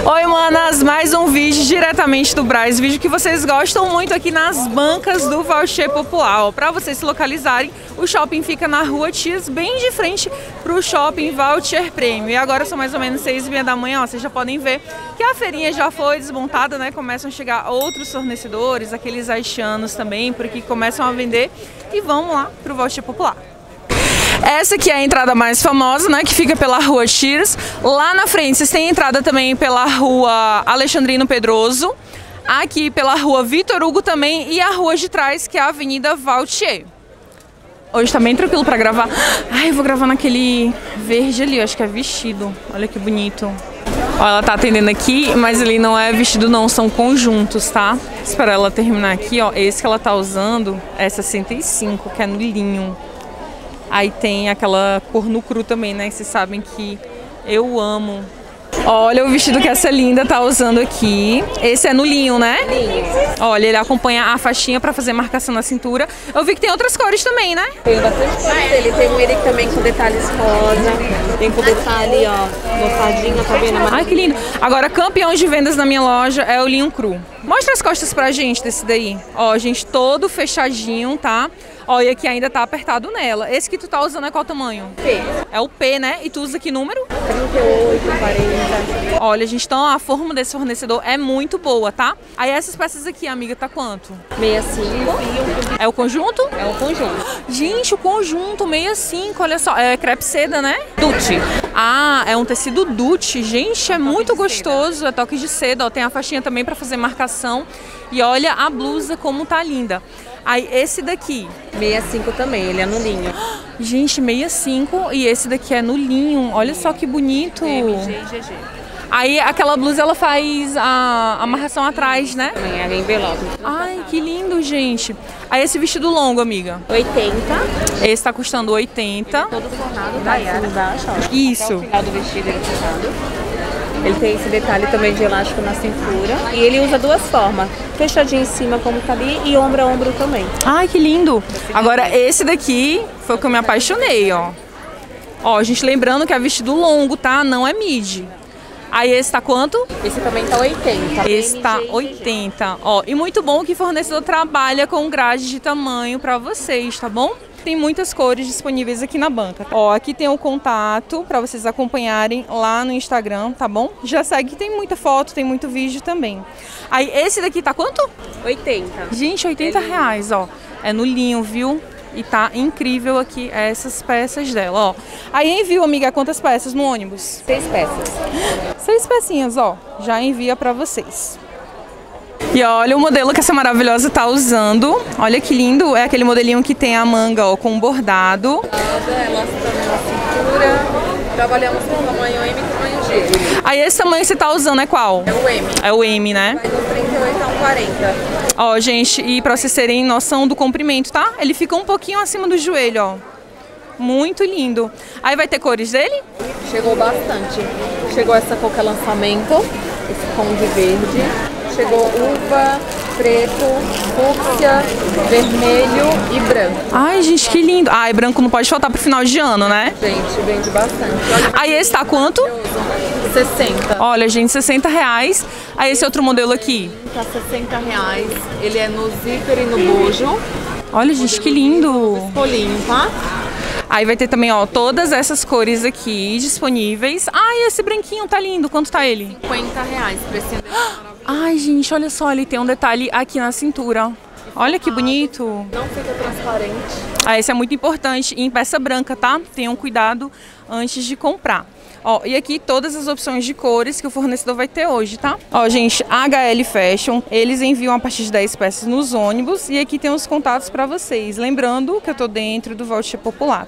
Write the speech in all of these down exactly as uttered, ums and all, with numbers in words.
Oi, manas, mais um vídeo diretamente do Brás, vídeo que vocês gostam muito aqui nas bancas do Voucher Popular. Para vocês se localizarem, o shopping fica na Rua Tias, bem de frente para o shopping Voucher Premium. E agora são mais ou menos seis e meia da manhã, ó, vocês já podem ver que a feirinha já foi desmontada, né? Começam a chegar outros fornecedores, aqueles haitianos também, por aqui começam a vender. E vamos lá para o Voucher Popular. Essa aqui é a entrada mais famosa, né, que fica pela Rua Cheers. Lá na frente vocês têm entrada também pela Rua Alexandrino Pedroso. Aqui pela Rua Vitor Hugo também e a rua de trás, que é a Avenida Voucher. Hoje tá bem tranquilo pra gravar. Ai, eu vou gravar naquele verde ali, eu acho que é vestido. Olha que bonito. Ó, ela tá atendendo aqui, mas ali não é vestido não, são conjuntos, tá? Espera ela terminar aqui, ó. Esse que ela tá usando é sessenta e cinco, que é no linho. Aí tem aquela cor no cru também, né? Vocês sabem que eu amo. Olha o vestido que essa linda tá usando aqui. Esse é no linho, né? Linho. Olha, ele acompanha a faixinha pra fazer marcação na cintura. Eu vi que tem outras cores também, né? Tem bastante cores. Ele tem um ele também com detalhes rosa. Tem com detalhe, ó, mostardinha, tá vendo? Ai, que lindo. Agora, campeão de vendas na minha loja é o linho cru. Mostra as costas pra gente desse daí. Ó, gente, todo fechadinho, tá? Ó, e aqui ainda tá apertado nela. Esse que tu tá usando é qual tamanho? P. É o P, né? E tu usa que número? trinta e oito, quarenta. Olha, gente, então a forma desse fornecedor é muito boa, tá? Aí essas peças aqui, amiga, tá quanto? sessenta e cinco. É o conjunto? É o conjunto. Gente, o conjunto, sessenta e cinco, olha só. É crepe seda, né? Dute. Ah, é um tecido Dute. Gente, é muito gostoso. É toque de seda, ó. Tem a faixinha também pra fazer marcação. E olha a blusa como tá linda. Aí esse daqui. sessenta e cinco também, ele é no linho. Gente, sessenta e cinco e esse daqui é no linho. Olha só que bonito. M G e G G. Aí aquela blusa ela faz a amarração atrás, né? Também é envelope. Ai, que lindo, gente. Aí esse vestido longo, amiga. oitenta. Esse tá custando oitenta. Todo forrado, tá? Aqui embaixo, ó. Isso. Até o final do vestido ele forrado. Ele tem esse detalhe também de elástico na cintura. E ele usa duas formas. Fechadinho em cima, como tá ali, e ombro a ombro também. Ai, que lindo. Agora, esse daqui foi o que eu me apaixonei, ó. Ó, gente, lembrando que é vestido longo, tá? Não é midi. Aí esse tá quanto? Esse também tá oitenta. Esse tá oitenta. Ó, e muito bom que o fornecedor trabalha com grade de tamanho pra vocês, tá bom? Tem muitas cores disponíveis aqui na banca. Ó, aqui tem o contato para vocês acompanharem lá no Instagram, tá bom? Já segue que tem muita foto, tem muito vídeo também. Aí esse daqui tá quanto? oitenta. Gente, oitenta reais, ó. É no linho, viu? E tá incrível aqui essas peças dela, ó. Aí envio, amiga, quantas peças no ônibus? Seis peças. Seis pecinhas, ó. Já envia para vocês. E olha o modelo que essa maravilhosa tá usando. Olha que lindo. É aquele modelinho que tem a manga, ó, com bordado. Ela está na cintura. Trabalhamos com tamanho M e tamanho G. Aí esse tamanho que você tá usando é qual? É o M. É o M, né? Vai do trinta e oito ao quarenta. Ó, gente, e pra vocês terem noção do comprimento, tá? Ele fica um pouquinho acima do joelho, ó. Muito lindo. Aí vai ter cores dele? Chegou bastante. Chegou essa cor que é lançamento. Esse tom de verde. Chegou uva, preto, fúcsia, vermelho e branco. Ai, gente, que lindo. Ai, branco não pode faltar pro final de ano, né? Gente, vende bastante. Olha, aí esse tá quanto? sessenta. Olha, gente, sessenta reais. Aí esse outro modelo aqui? Tá sessenta reais. Ele é no zíper e no bojo. Olha, gente, que lindo. Escolinho, tá? Aí vai ter também, ó, todas essas cores aqui disponíveis. Ai, esse branquinho tá lindo. Quanto tá ele? cinquenta reais. Preço Ai, gente, olha só, ele tem um detalhe aqui na cintura. Olha que bonito. Não fica transparente. Ah, esse é muito importante. E em peça branca, tá? Tenham cuidado antes de comprar. Ó, e aqui todas as opções de cores que o fornecedor vai ter hoje, tá? Ó, gente, H L Fashion, eles enviam a partir de dez peças nos ônibus. E aqui tem os contatos pra vocês. Lembrando que eu tô dentro do Voucher Popular.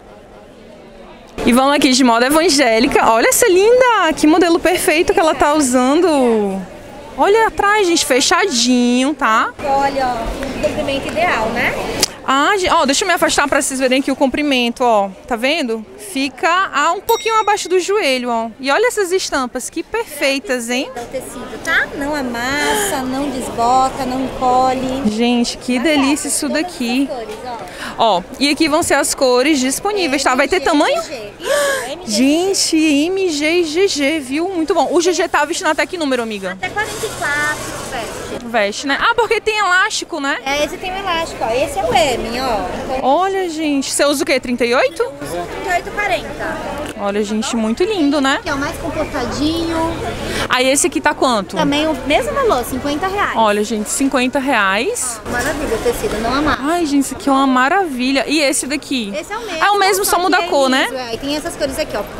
E vamos aqui de moda evangélica. Olha essa linda! Que modelo perfeito que ela tá usando. Olha atrás, gente, fechadinho, tá? Olha, ó, um comprimento ideal, né? Ah, ó, deixa eu me afastar para vocês verem aqui o comprimento, ó. Tá vendo? Fica a um pouquinho abaixo do joelho, ó. E olha essas estampas, que perfeitas, hein? O tecido, tá? Não amassa, não desbota, não encolhe. Gente, que delícia isso daqui. Ó, e aqui vão ser as cores disponíveis, tá? Vai ter tamanho? Gente, M G e G G, viu? Muito bom. O G G tá vestindo até que número, amiga? Até quarenta e quatro, veste. Veste, né? Ah, porque tem elástico, né? É, esse tem o elástico, ó. Esse é o M, ó. Então, olha, gente. Você usa o quê? trinta e oito? trinta e oito, quarenta. Olha, gente, muito lindo, né? Aqui, ó, mais comportadinho. Aí esse aqui tá quanto? Também o mesmo valor, cinquenta reais. Olha, gente, cinquenta reais. Maravilha, o tecido não amassa. Ai, gente, isso aqui é uma maravilha. E esse daqui? Esse é o mesmo. É o mesmo, só muda a cor, né? É, e tem essas cores aqui, ó. P,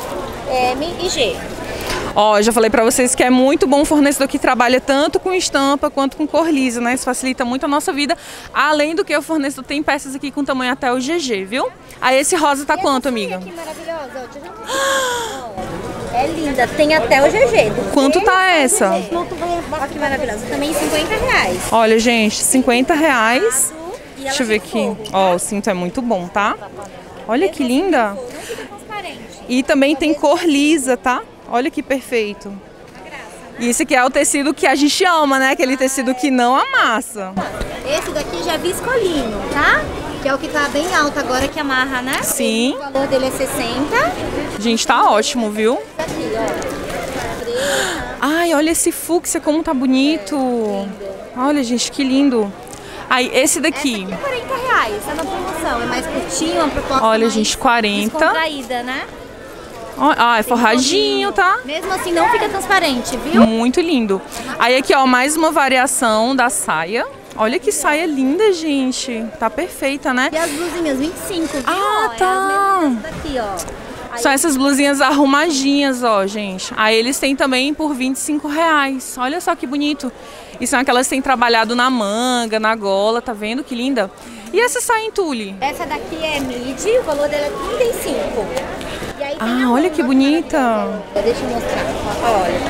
M e G. Ó, já falei pra vocês que é muito bom o fornecedor que trabalha tanto com estampa quanto com cor lisa, né? Isso facilita muito a nossa vida. Além do que o fornecedor tem peças aqui com tamanho até o G G, viu? Aí esse rosa tá e quanto, essa amiga? Aqui maravilhosa, ó. Deixa eu ver. É linda, tem até o G G. Quanto tá essa? Olha que maravilhosa. Também cinquenta reais. Olha, gente, cinquenta reais. E Deixa eu ver aqui. Fogo, tá? Ó, o cinto é muito bom, tá? Olha que linda. Não fica transparente. E também tem cor lisa, tá? Olha que perfeito. E esse aqui é o tecido que a gente ama, né? Aquele tecido que não amassa. Esse daqui já é viscolinho, tá? Que é o que tá bem alto agora, que amarra, né? Sim. O valor dele é sessenta. Gente, tá ótimo, viu? Tá aqui, ó. Preta. Ai, olha esse fúcsia como tá bonito. Olha, gente, que lindo. Aí, esse daqui. Essa aqui é quarenta reais, tá na promoção. É mais curtinho, uma proposta Olha, mais gente, quarenta. descontraída, né? Ah, é forradinho, tá? Mesmo assim não fica transparente, viu? Muito lindo. Aí aqui, ó, mais uma variação da saia. Olha que saia linda, gente. Tá perfeita, né? E as blusinhas, vinte e cinco, viu? Ah, Ó, tá. É as mesmas daqui, ó. Aí, São essas blusinhas arrumadinhas, ó, gente. Aí eles têm também por vinte e cinco reais. Olha só que bonito. E são aquelas que têm trabalhado na manga, na gola, tá vendo? Que linda. E essa saia em tule? essa daqui é midi, o valor dela é trinta e cinco. E aí tem Ah, a olha longa, que bonita. deixa eu mostrar. Olha.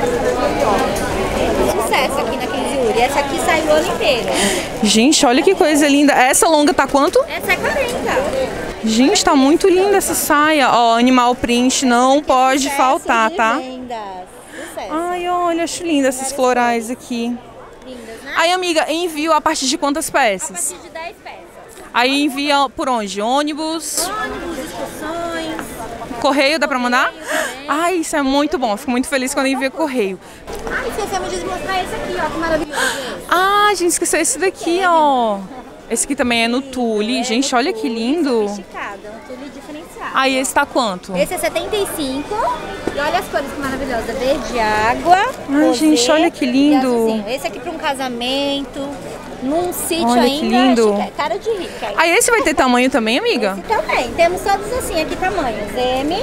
Sucesso aqui na Kenziuri. Essa aqui sai o ano inteiro. Gente, olha que coisa linda. Essa longa tá quanto? Essa é quarenta. Gente, tá muito linda essa saia. Ó, animal print não pode Sucesso faltar, de tá? vendas. Sucesso. Ai, olha, acho linda essas florais aqui. Lindas, né? Aí, amiga, envio a partir de quantas A peças? partir de dez peças. Aí envia por onde? Ônibus? Ônibus, excursões. Correio, dá pra mandar? também. Ai, isso é muito bom. Fico muito feliz quando envia correio. Ah, esquecemos de mostrar esse aqui, ó. Que maravilhoso esse. Ah, gente, esqueceu esse daqui, ó. Esse aqui também é no tule. Gente, olha que lindo. Sofisticado, é um tule diferenciado. Aí esse tá quanto? Esse é setenta e cinco. E olha as cores que maravilhosas. Verde água. Ai, rosé gente, olha que lindo. e azulzinho. Esse aqui para um casamento, num sítio Olha que ainda. lindo. chique- Cara de rica. hein? Aí esse vai ter tamanho também, amiga? Esse também. Temos todos assim aqui tamanhos. M,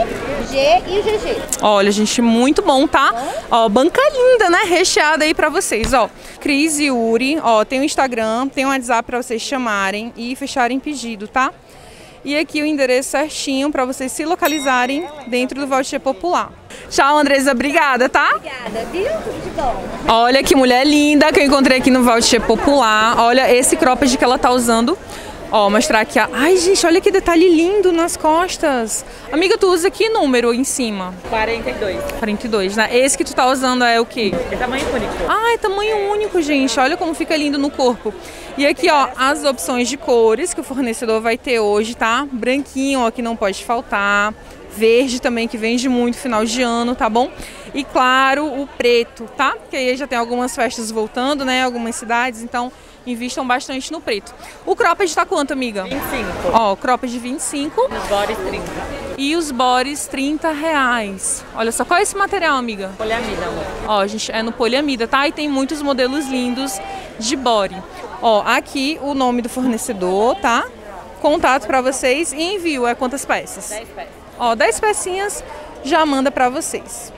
G e G G. Olha, gente, muito bom, tá? Ó, banca linda, né? Recheada aí pra vocês, ó. Cris e Uri, ó, tem o Instagram, tem o WhatsApp pra vocês chamarem e fecharem pedido, tá? E aqui o endereço certinho pra vocês se localizarem dentro do Voucher Popular. Tchau, Andresa, obrigada, tá? Obrigada, viu? Tudo de bom. Olha que mulher linda que eu encontrei aqui no Voucher Popular. Olha esse cropped que ela tá usando. Ó, mostrar aqui a... Ai, gente, olha que detalhe lindo nas costas. Amiga, tu usa que número em cima? quarenta e dois. quarenta e dois, né? Esse que tu tá usando é o quê? É tamanho único. Ah, é tamanho único, gente. Olha como fica lindo no corpo. E aqui, ó, as opções de cores que o fornecedor vai ter hoje, tá? Branquinho, ó, que não pode faltar. Verde também, que vende muito final de ano, tá bom? E claro, o preto, tá? Porque aí já tem algumas festas voltando, né? Algumas cidades, então invistam bastante no preto. O cropped tá quanto, amiga? vinte e cinco. Ó, o cropped vinte e cinco Os bores trinta. e os bores trinta reais. Olha só, qual é esse material, amiga? Poliamida, amor. Ó, gente, é no poliamida, tá? E tem muitos modelos lindos de body. Ó, aqui o nome do fornecedor, tá? Contato pra vocês e envio. É quantas peças? dez peças. Ó, dez pecinhas já manda pra vocês.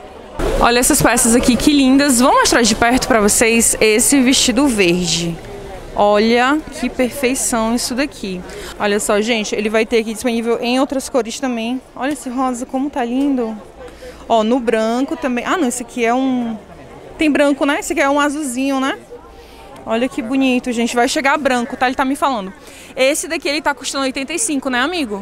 Olha essas peças aqui, que lindas. Vou mostrar de perto pra vocês esse vestido verde. Olha que perfeição isso daqui. Olha só, gente, ele vai ter aqui disponível em outras cores também. Olha esse rosa como tá lindo. Ó, no branco também. Ah, não, esse aqui é um... Tem branco, né? Esse aqui é um azulzinho, né? Olha que bonito, gente. Vai chegar branco, tá? Ele tá me falando. Esse daqui, ele tá custando oitenta e cinco, né, amigo?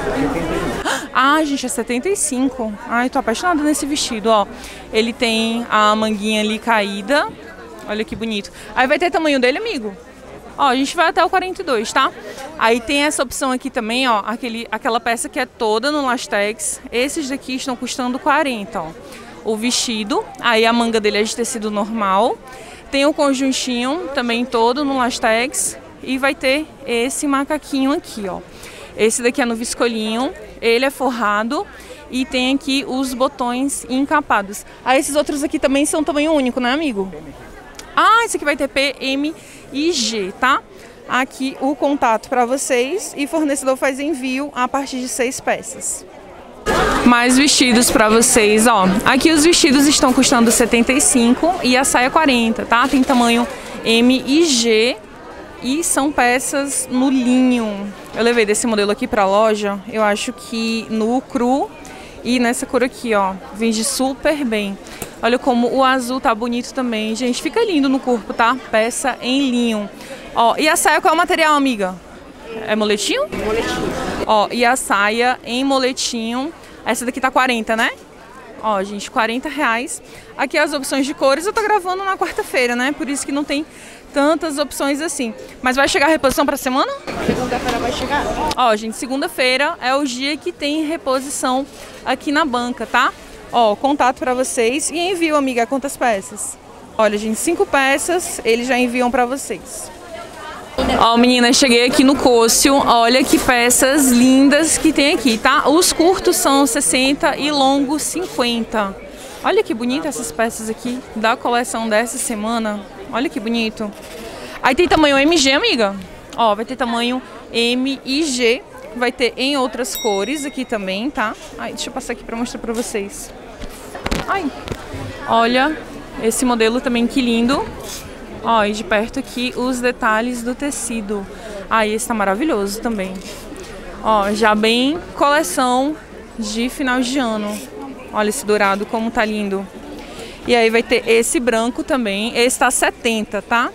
Ah, gente, é setenta e cinco. Ai, tô apaixonada nesse vestido, ó. Ele tem a manguinha ali caída. Olha que bonito. Aí vai ter tamanho dele, amigo? Ó, a gente vai até o quarenta e dois, tá? Aí tem essa opção aqui também, ó. Aquele, aquela peça que é toda no lastex. Esses daqui estão custando quarenta, ó. O vestido, aí a manga dele é de tecido normal. Tem o conjuntinho também todo no lastex. E vai ter esse macaquinho aqui, ó. Esse daqui é no viscolinho. Ele é forrado. E tem aqui os botões encapados. Aí esses outros aqui também são tamanho único, né, amigo? Ah, esse aqui vai ter P, M e G, tá? Aqui o contato para vocês. E fornecedor faz envio a partir de seis peças. Mais vestidos para vocês, ó. Aqui os vestidos estão custando setenta e cinco e a saia quarenta, tá? Tem tamanho M e G e são peças no linho. Eu levei desse modelo aqui pra loja, eu acho que no cru e nessa cor aqui, ó, vende super bem. Olha como o azul tá bonito também, gente. Fica lindo no corpo, tá? Peça em linho. Ó, e a saia qual é o material, amiga? É moletinho? Moletinho. Ó, e a saia em moletinho. Essa daqui tá quarenta, né? Ó, gente, quarenta reais. Aqui as opções de cores. Eu tô gravando na quarta-feira, né? Por isso que não tem tantas opções assim. Mas vai chegar a reposição pra semana? Segunda-feira vai chegar. Ó, gente, segunda-feira é o dia que tem reposição aqui na banca, tá? Ó, contato pra vocês. E envio, amiga, quantas peças? Olha, gente, cinco peças. Eles já enviam pra vocês. Ó, menina, cheguei aqui no Côcio. Olha que peças lindas que tem aqui, tá? Os curtos são sessenta e longos cinquenta. Olha que bonita essas peças aqui da coleção dessa semana. Olha que bonito. Aí tem tamanho M G, amiga. Ó, vai ter tamanho M e G. Vai ter em outras cores aqui também, tá? Ai, deixa eu passar aqui pra mostrar pra vocês. Ai, olha esse modelo também, que lindo. Ó, e de perto aqui os detalhes do tecido. Ah, esse tá maravilhoso também. Ó, já bem coleção de final de ano. Olha esse dourado como tá lindo. E aí vai ter esse branco também. Esse tá setenta, tá?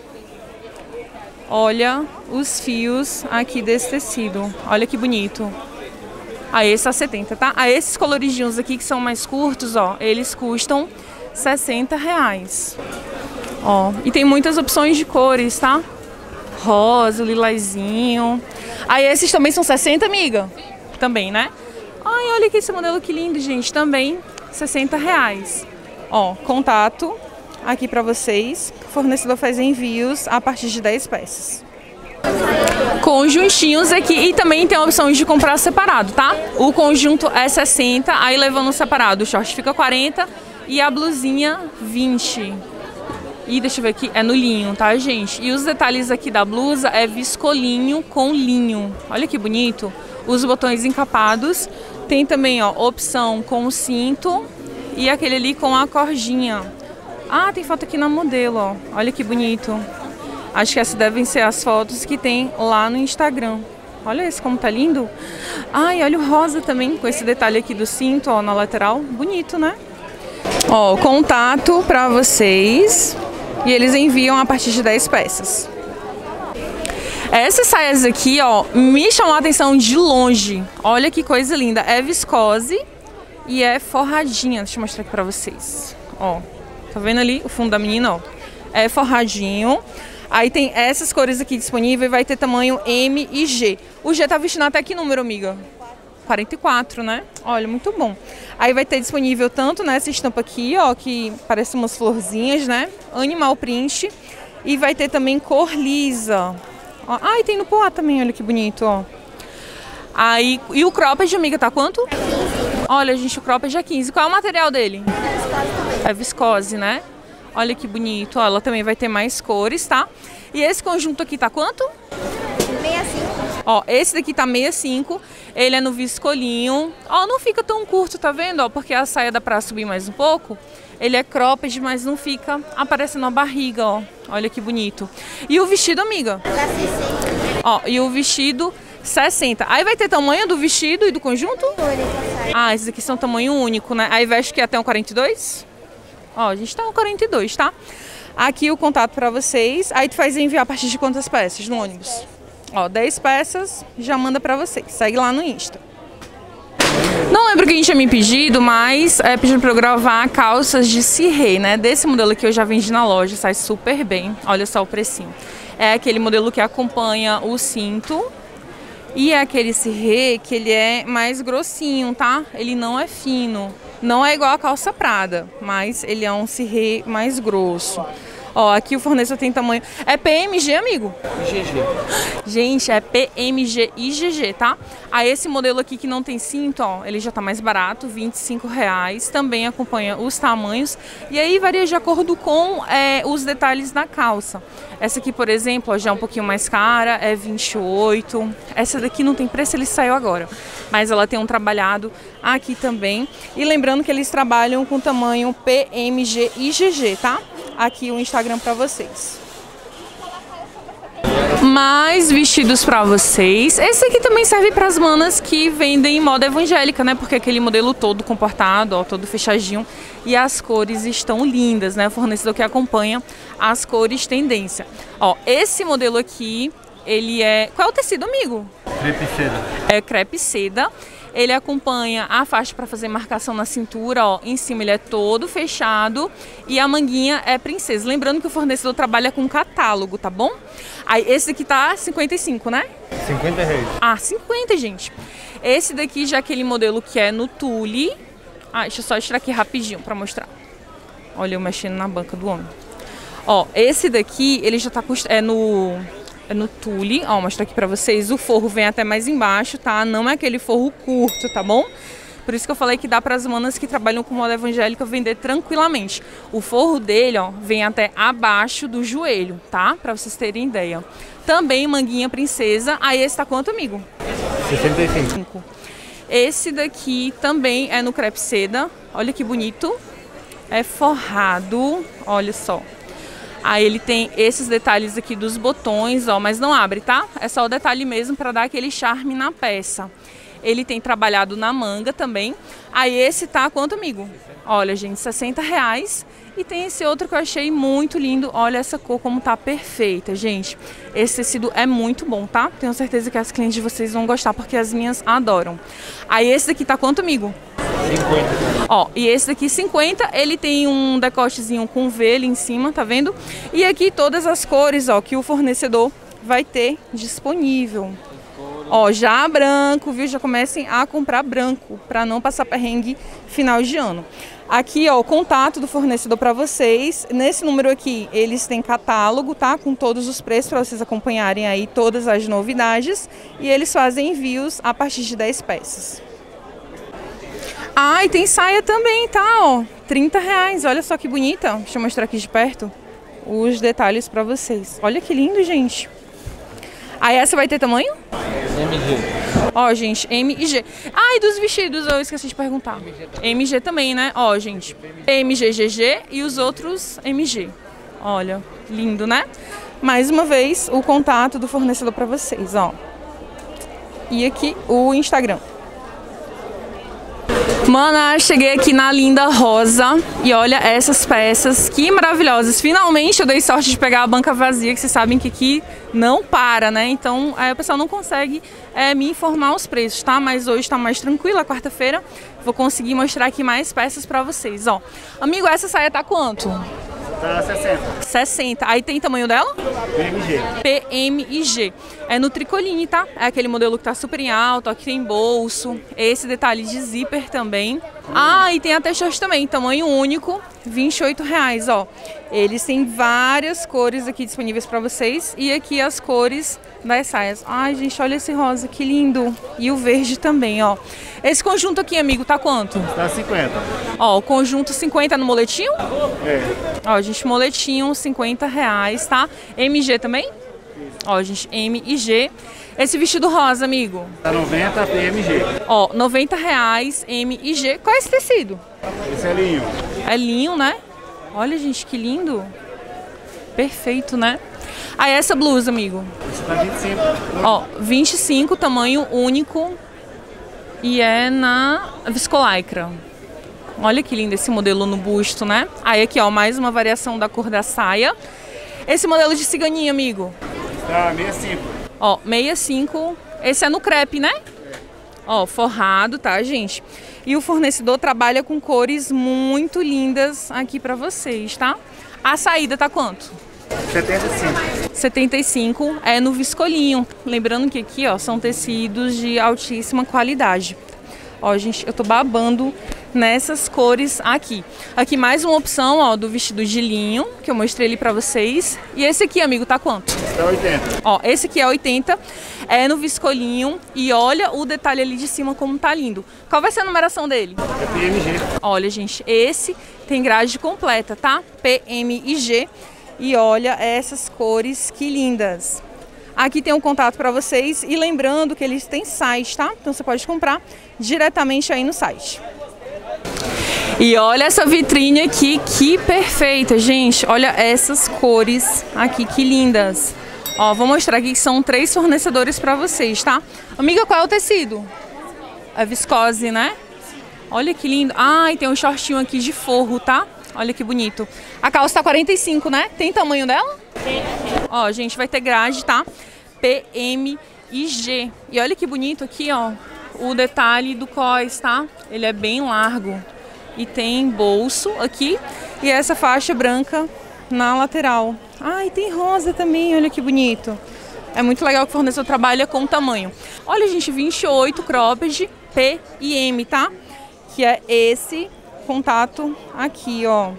Olha os fios aqui desse tecido. Olha que bonito. Aí esse tá setenta, tá? Aí esses coloridinhos aqui que são mais curtos, ó, eles custam sessenta reais. Ó, e tem muitas opções de cores, tá? Rosa, lilazinho. Aí esses também são sessenta, amiga? Também, né? Ai, olha aqui esse modelo que lindo, gente. Também sessenta reais. Ó, contato aqui pra vocês. O fornecedor faz envios a partir de dez peças. Conjuntinhos aqui. E também tem a opção de comprar separado, tá? O conjunto é sessenta, aí levando separado. O short fica quarenta e a blusinha vinte. E deixa eu ver aqui, é no linho, tá, gente? E os detalhes aqui da blusa é viscolinho com linho. Olha que bonito. Os botões encapados. Tem também, ó, opção com o cinto e aquele ali com a cordinha. Ah, tem foto aqui na modelo, ó. Olha que bonito. Acho que essas devem ser as fotos que tem lá no Instagram. Olha esse como tá lindo. Ai, olha o rosa também, com esse detalhe aqui do cinto, ó, na lateral. Bonito, né? Ó, contato pra vocês. E eles enviam a partir de dez peças. Essas saias aqui, ó, me chamou a atenção de longe. Olha que coisa linda. É viscose e é forradinha. Deixa eu mostrar aqui pra vocês. Ó, tá vendo ali o fundo da menina, ó? É forradinho. Aí tem essas cores aqui disponíveis. Vai ter tamanho M e G. O G tá vestindo até que número, amiga? quarenta e quatro, né? Olha, muito bom. Aí vai ter disponível tanto nessa estampa aqui, ó, que parece umas florzinhas, né? Animal print. E vai ter também cor lisa. Ó, ah, e tem no poá também, olha que bonito, ó. Aí, e o cropped, amiga, tá quanto? Olha, gente, o cropped é quinze. Qual é o material dele? É viscose, né? Olha que bonito. Ó, ela também vai ter mais cores, tá? E esse conjunto aqui tá quanto? sessenta e cinco. Ó, esse daqui tá sessenta e cinco, ele é no viscolinho. Ó, não fica tão curto, tá vendo? Ó, porque a saia dá pra subir mais um pouco. Ele é cropped, mas não fica aparecendo a barriga, ó. Olha que bonito. E o vestido, amiga? sessenta. Ó, e o vestido, sessenta. Aí vai ter tamanho do vestido e do conjunto? Ah, esses aqui são tamanho único, né? Aí veste que é até um quarenta e dois? Ó, a gente tá no quarenta e dois, tá? Aqui o contato pra vocês. Aí tu faz enviar a partir de quantas peças no ônibus? Ó, dez peças, já manda pra vocês. Segue lá no Insta. Não lembro o que a gente tinha me pedido, mas é pedindo pra eu gravar calças de cirrê, né? Desse modelo aqui eu já vendi na loja, sai super bem. Olha só o precinho. É aquele modelo que acompanha o cinto. E é aquele cirrê que ele é mais grossinho, tá? Ele não é fino. Não é igual a calça Prada, mas ele é um cirrê mais grosso. Ó, aqui o fornecedor tem tamanho... É P M G, amigo? G G. Gente, é P M G e G G, tá? Aí esse modelo aqui que não tem cinto, ó, ele já tá mais barato, vinte e cinco reais. Também acompanha os tamanhos. E aí varia de acordo com é, os detalhes da calça. Essa aqui, por exemplo, ó, já é um pouquinho mais cara, é vinte e oito. Essa daqui não tem preço, ele saiu agora. Mas ela tem um trabalhado aqui também. E lembrando que eles trabalham com tamanho P M G e G G, tá? Aqui o Instagram para vocês. Mais vestidos para vocês. Esse aqui também serve para as manas que vendem moda evangélica, né? Porque aquele modelo todo comportado, ó, todo fechadinho. E as cores estão lindas, né? O fornecedor que acompanha as cores tendência. Ó, esse modelo aqui, ele é... Qual é o tecido, amigo? Crepe seda. É crepe seda. Ele acompanha a faixa para fazer marcação na cintura, ó. Em cima ele é todo fechado e a manguinha é princesa. Lembrando que o fornecedor trabalha com catálogo, tá bom? Aí esse daqui tá cinquenta e cinco, né? cinquenta reais. Ah, cinquenta, gente. Esse daqui já é aquele modelo que é no tule. Ah, deixa eu só tirar aqui rapidinho para mostrar. Olha eu mexendo na banca do homem. Ó, esse daqui, ele já tá é no... É no tule, ó, vou mostrar aqui pra vocês. O forro vem até mais embaixo, tá? Não é aquele forro curto, tá bom? Por isso que eu falei que dá para as manas que trabalham com moda evangélica vender tranquilamente. O forro dele, ó, vem até abaixo do joelho, tá? Pra vocês terem ideia. Também manguinha princesa. Aí esse tá quanto, amigo? sessenta e cinco. Esse daqui também é no crepe seda. Olha que bonito. É forrado, olha só. Aí ele tem esses detalhes aqui dos botões, ó, mas não abre, tá? É só o detalhe mesmo para dar aquele charme na peça. Ele tem trabalhado na manga também. Aí esse tá quanto, amigo? Olha, gente, sessenta reais. E tem esse outro que eu achei muito lindo. Olha essa cor como tá perfeita, gente. Esse tecido é muito bom, tá? Tenho certeza que as clientes de vocês vão gostar, porque as minhas adoram. Aí esse daqui tá quanto, amigo? cinquenta. Ó, e esse daqui cinquenta, ele tem um decotezinho com V ali em cima, tá vendo? E aqui todas as cores, ó, que o fornecedor vai ter disponível. Ó, já branco, viu? Já comecem a comprar branco, pra não passar perrengue final de ano. Aqui, ó, o contato do fornecedor pra vocês. Nesse número aqui, eles têm catálogo, tá? Com todos os preços pra vocês acompanharem aí todas as novidades. E eles fazem envios a partir de dez peças. Ah, e tem saia também, tá? Ó, trinta reais. Olha só que bonita. Deixa eu mostrar aqui de perto os detalhes pra vocês. Olha que lindo, gente. Aí essa vai ter tamanho? M G. Ó, gente, M e G. Ah, e dos vestidos eu esqueci de perguntar. M G também, né? Ó, gente, M G, G G e os outros M G. Olha, lindo, né? Mais uma vez, o contato do fornecedor pra vocês, ó. E aqui o Instagram. Mana, cheguei aqui na linda rosa e olha essas peças, que maravilhosas. Finalmente eu dei sorte de pegar a banca vazia, que vocês sabem que aqui não para, né? Então aí o pessoal não consegue é, me informar os preços, tá? Mas hoje tá mais tranquila, quarta-feira vou conseguir mostrar aqui mais peças pra vocês, ó. Amigo, essa saia tá quanto? Tá sessenta. sessenta. Aí tem tamanho dela? P M G. P M e G. É no tricoline, tá? É aquele modelo que tá super em alto, aqui tem bolso. Esse detalhe de zíper também. Ah, e tem até short também, tamanho único, vinte e oito reais, ó. Eles têm várias cores aqui disponíveis pra vocês. E aqui as cores das saias. Ai, gente, olha esse rosa, que lindo. E o verde também, ó. Esse conjunto aqui, amigo, tá quanto? Tá cinquenta. Ó, o conjunto cinquenta no moletinho? É. Ó, gente, moletinho, cinquenta reais, tá? M G também? Ó, gente, M e G. Esse vestido rosa, amigo? Tá noventa, P M G. Ó, noventa reais, M e G. Qual é esse tecido? Esse é linho. É linho, né? Olha, gente, que lindo. Perfeito, né? Aí essa blusa, amigo? Esse tá vinte e cinco. Ó, vinte e cinco, tamanho único. E é na viscolaicra. Olha que lindo esse modelo no busto, né? Aí aqui, ó, mais uma variação da cor da saia. Esse modelo de ciganinha, amigo? Tá, sessenta e cinco. Ó, sessenta e cinco. Esse é no crepe, né? Ó, forrado, tá, gente? E o fornecedor trabalha com cores muito lindas aqui pra vocês, tá? A saída tá quanto? setenta e cinco. setenta e cinco é no viscolinho. Lembrando que aqui, ó, são tecidos de altíssima qualidade. Ó, gente, eu tô babando nessas cores aqui. Aqui mais uma opção, ó, do vestido de linho, que eu mostrei ali pra vocês. E esse aqui, amigo, tá quanto? Tá oitenta. Ó, esse aqui é oitenta, é no viscolinho. E olha o detalhe ali de cima como tá lindo. Qual vai ser a numeração dele? É P M G. Olha, gente, esse tem grade completa, tá? P M e G. E olha essas cores, que lindas. Aqui tem um contato para vocês e lembrando que eles têm site, tá? Então você pode comprar diretamente aí no site. E olha essa vitrine aqui, que perfeita, gente. Olha essas cores aqui, que lindas. Ó, vou mostrar aqui que são três fornecedores para vocês, tá? Amiga, qual é o tecido? É viscose, né? Olha que lindo. Ah, e tem um shortinho aqui de forro, tá? Olha que bonito. A calça tá quarenta e cinco, né? Tem tamanho dela? Tem. Ó, gente, vai ter grade, tá? P M e G. E olha que bonito aqui, ó. O detalhe do cós, tá? Ele é bem largo. E tem bolso aqui. E essa faixa branca na lateral. Ah, e tem rosa também, olha que bonito. É muito legal que o fornecedor trabalha com tamanho. Olha, gente, vinte e oito cropped P e M, tá? Que é esse contato aqui, ó.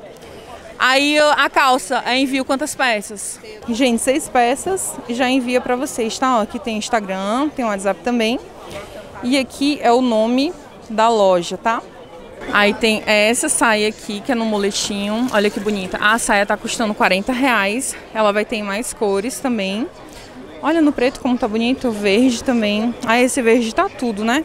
Aí a calça, é envio quantas peças? Gente, seis peças e já envia pra vocês, tá? Ó, aqui tem Instagram, tem WhatsApp também. E aqui é o nome da loja, tá? Aí tem essa saia aqui, que é no moletinho. Olha que bonita. A saia tá custando quarenta reais. Ela vai ter em mais cores também. Olha no preto como tá bonito. Verde também. Aí esse verde tá tudo, né?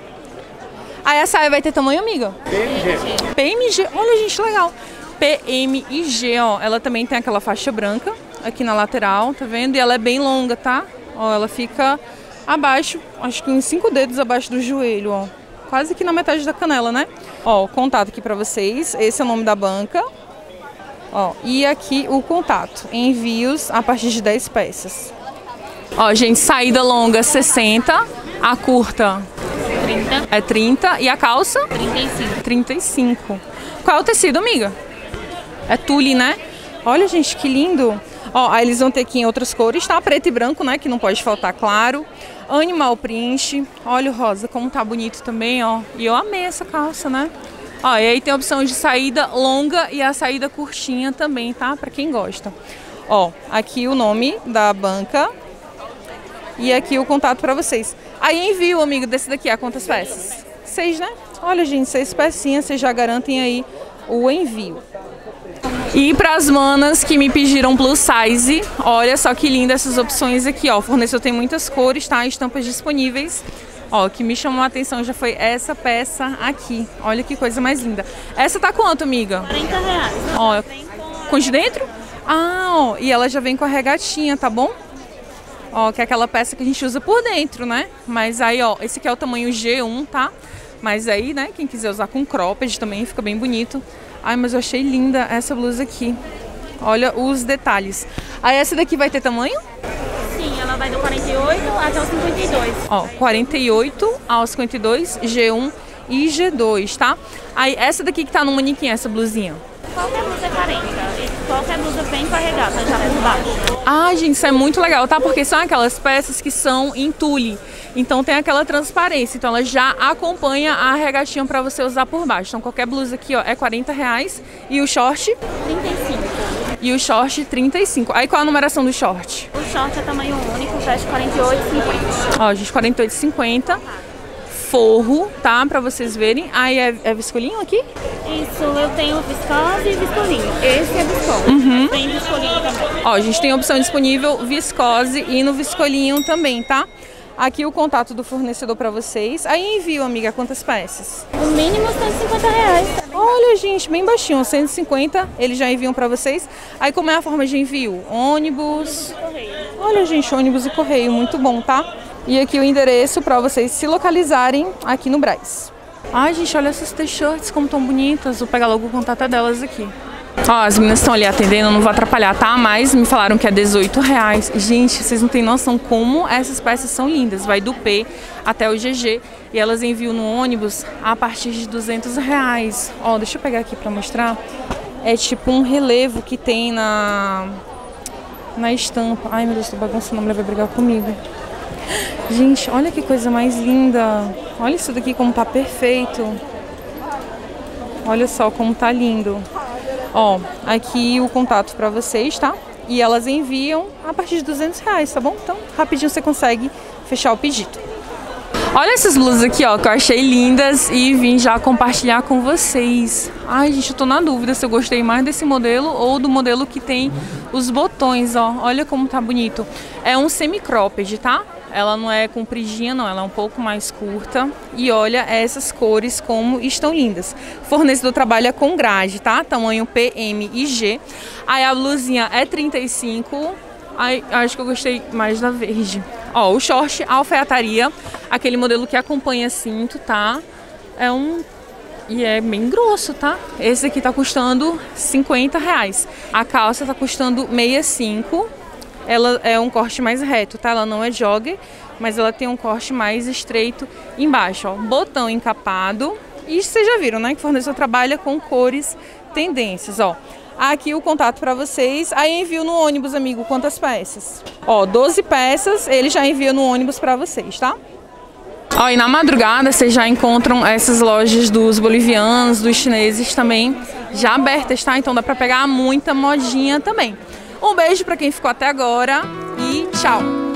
Aí a saia vai ter tamanho, amiga? P M G. P M G. Olha, gente, legal. P M e G, ó. Ela também tem aquela faixa branca aqui na lateral, tá vendo? E ela é bem longa, tá? Ó, ela fica abaixo, acho que uns cinco dedos abaixo do joelho, ó. Quase aqui na metade da canela, né? Ó, o contato aqui pra vocês. Esse é o nome da banca. Ó, e aqui o contato. Envios a partir de dez peças. Ó, gente, saída longa sessenta, a curta trinta. É trinta e a calça? trinta e cinco. trinta e cinco. Qual é o tecido, amiga? É tule, né? Olha, gente, que lindo. Ó, aí eles vão ter aqui em outras cores, tá? Preto e branco, né? Que não pode faltar, claro. Animal print. Olha o rosa, como tá bonito também, ó. E eu amei essa calça, né? Ó, e aí tem a opção de saída longa e a saída curtinha também, tá? Pra quem gosta. Ó, aqui o nome da banca. E aqui o contato pra vocês. Aí envio, amigo, desse daqui, a quantas peças? Seis, né? Olha, gente, seis pecinhas, vocês já garantem aí o envio. E para as manas que me pediram plus size, olha só que linda essas opções aqui, ó. O fornecedor tem muitas cores, tá? Estampas disponíveis. Ó, o que me chamou a atenção já foi essa peça aqui. Olha que coisa mais linda. Essa tá quanto, amiga? quarenta reais. Ó, com de dentro? Ah, ó, e ela já vem com a regatinha, tá bom? Ó, que é aquela peça que a gente usa por dentro, né? Mas aí, ó, esse aqui é o tamanho G um, tá? Mas aí, né, quem quiser usar com cropped também fica bem bonito. Ai, mas eu achei linda essa blusa aqui. Olha os detalhes. Aí essa daqui vai ter tamanho? Sim, ela vai do quarenta e oito até o cinquenta e dois. Ó, quarenta e oito ao cinquenta e dois, G um e G dois, tá? Aí essa daqui que tá no manequim, essa blusinha. Qualquer blusa é quarenta. Qualquer blusa vem com a regata já por baixo. Ah, gente, isso é muito legal, tá? Porque são aquelas peças que são em tule. Então tem aquela transparência. Então ela já acompanha a regatinha pra você usar por baixo. Então qualquer blusa aqui, ó, é quarenta reais. E o short? trinta e cinco. E o short, trinta e cinco. Aí qual a numeração do short? O short é tamanho único, veste quarenta e oito e cinquenta. Ó, gente, quarenta e oito e cinquenta. Forro, tá? Pra vocês verem. Aí é, é viscolinho aqui? Isso, eu tenho viscose e viscolinho. Esse é viscose. Uhum. Tem viscolinho também. Ó, a gente tem a opção disponível viscose e no viscolinho também, tá? Aqui o contato do fornecedor pra vocês. Aí envio, amiga, quantas peças? O mínimo cento e cinquenta reais. Olha, gente, bem baixinho, cento e cinquenta, eles já enviam pra vocês. Aí como é a forma de envio? Ônibus. Olha, gente, ônibus e correio, muito bom, tá? E aqui o endereço pra vocês se localizarem aqui no Brás. Ai, gente, olha essas t-shirts como tão bonitas. Vou pegar logo o contato delas aqui. Ó, as meninas estão ali atendendo, não vou atrapalhar, tá? Mas me falaram que é dezoito reais. Gente, vocês não têm noção como essas peças são lindas. Vai do P até o G G e elas enviam no ônibus a partir de duzentos reais. Ó, deixa eu pegar aqui pra mostrar. É tipo um relevo que tem na, na estampa. Ai, meu Deus, tô bagunçando, a mulher vai brigar comigo. Gente, olha que coisa mais linda. Olha isso daqui como tá perfeito. Olha só como tá lindo. Ó, aqui o contato pra vocês, tá? E elas enviam a partir de duzentos reais, tá bom? Então, rapidinho você consegue fechar o pedido. Olha essas blusas aqui, ó, que eu achei lindas e vim já compartilhar com vocês. Ai, gente, eu tô na dúvida se eu gostei mais desse modelo ou do modelo que tem os botões, ó. Olha como tá bonito. É um semi-cropped, tá? Ela não é compridinha, não. Ela é um pouco mais curta. E olha essas cores como estão lindas. Fornecedor trabalha com grade, tá? Tamanho P, M e G. Aí a blusinha é trinta e cinco. Ai, acho que eu gostei mais da verde. Ó, o short alfaiataria, aquele modelo que acompanha cinto, tá? É um... E é bem grosso, tá? Esse aqui tá custando cinquenta reais. A calça tá custando sessenta e cinco. Ela é um corte mais reto, tá? Ela não é jogger, mas ela tem um corte mais estreito embaixo, ó. Botão encapado. E vocês já viram, né? Que o fornecedor trabalha com cores tendências, ó. Aqui o contato para vocês. Aí envio no ônibus, amigo, quantas peças? Ó, doze peças, ele já envia no ônibus para vocês, tá? Ó, e na madrugada vocês já encontram essas lojas dos bolivianos, dos chineses também já abertas, tá? Então dá para pegar muita modinha também. Um beijo para quem ficou até agora e tchau!